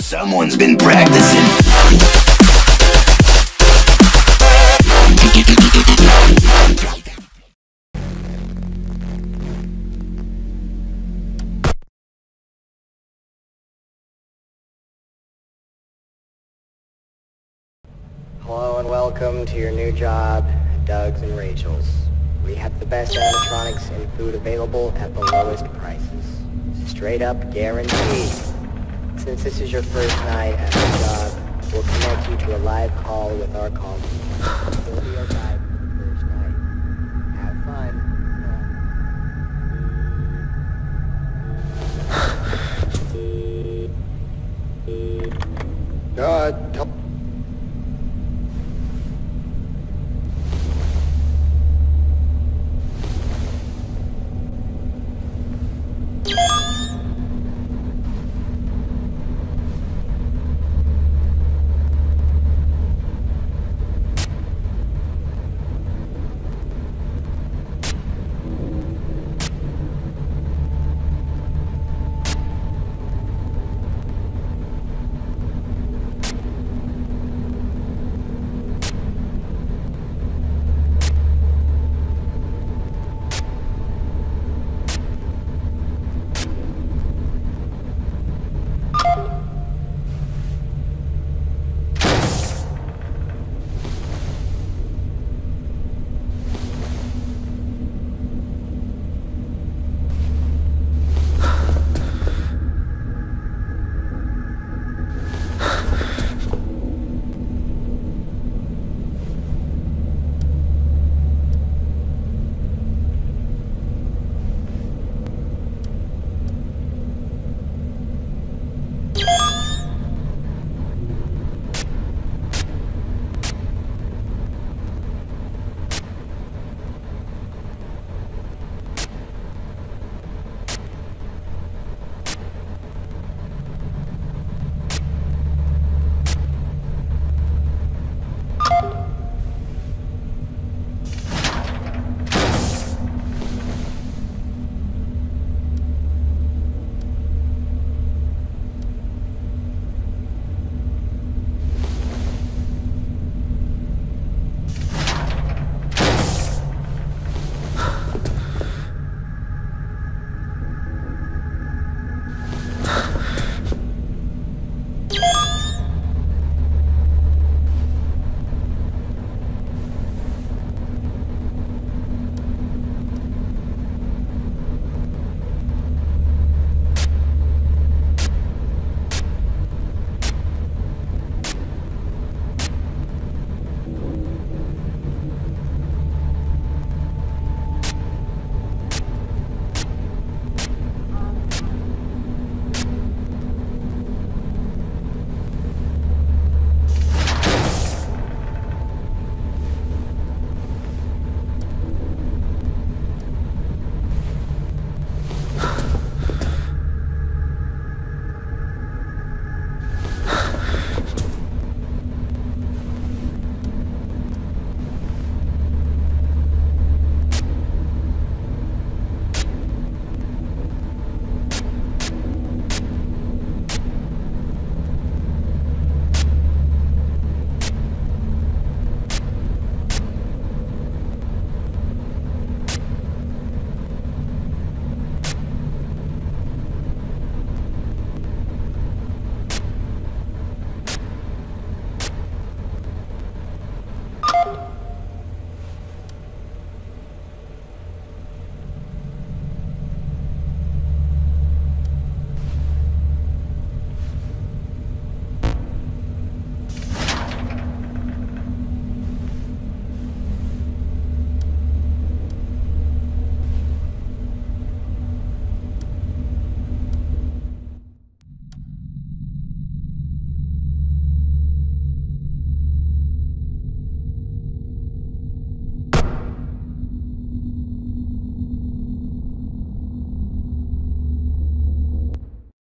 Someone's been practicing. Hello and welcome to your new job, Doug's and Rachel's. We have the best animatronics and food available at the lowest prices. Straight up guaranteed. Since this is your first night at the job, we'll connect you to a live call with our call team. We'll be your guide for the first night. Have fun. God,